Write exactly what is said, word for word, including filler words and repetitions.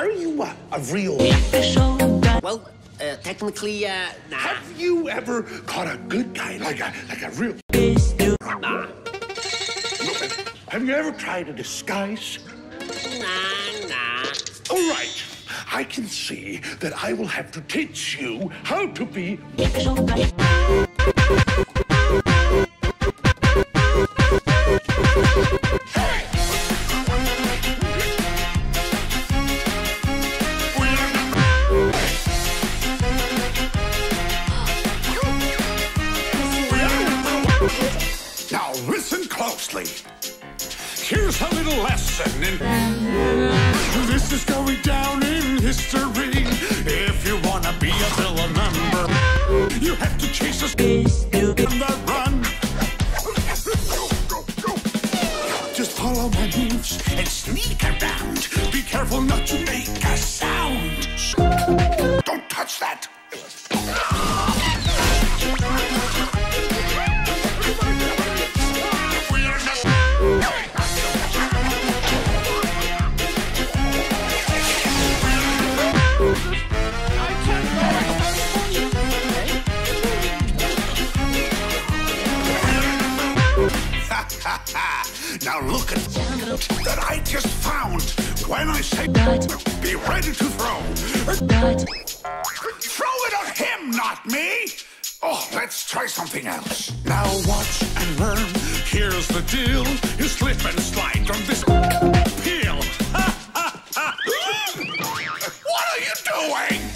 are you a, a real... Well, uh, technically, uh, nah. Have you ever caught a good guy, like a, like a real... Nah. Have you ever tried a disguise? Nah, nah. All right. I can see that I will have to teach you how to be... Now listen closely. Here's a little lesson in... This is going down in history. If you wanna be a villain member, you have to chase us in the run. Just follow my moves and sneak around. Be careful not to make a sound. Don't touch that. Now look at that I just found. When I say be ready to throw. Throw it on him, not me. Oh, let's try something else. Now watch and learn. Here's the deal. You slip and slide on this peel. What are you doing?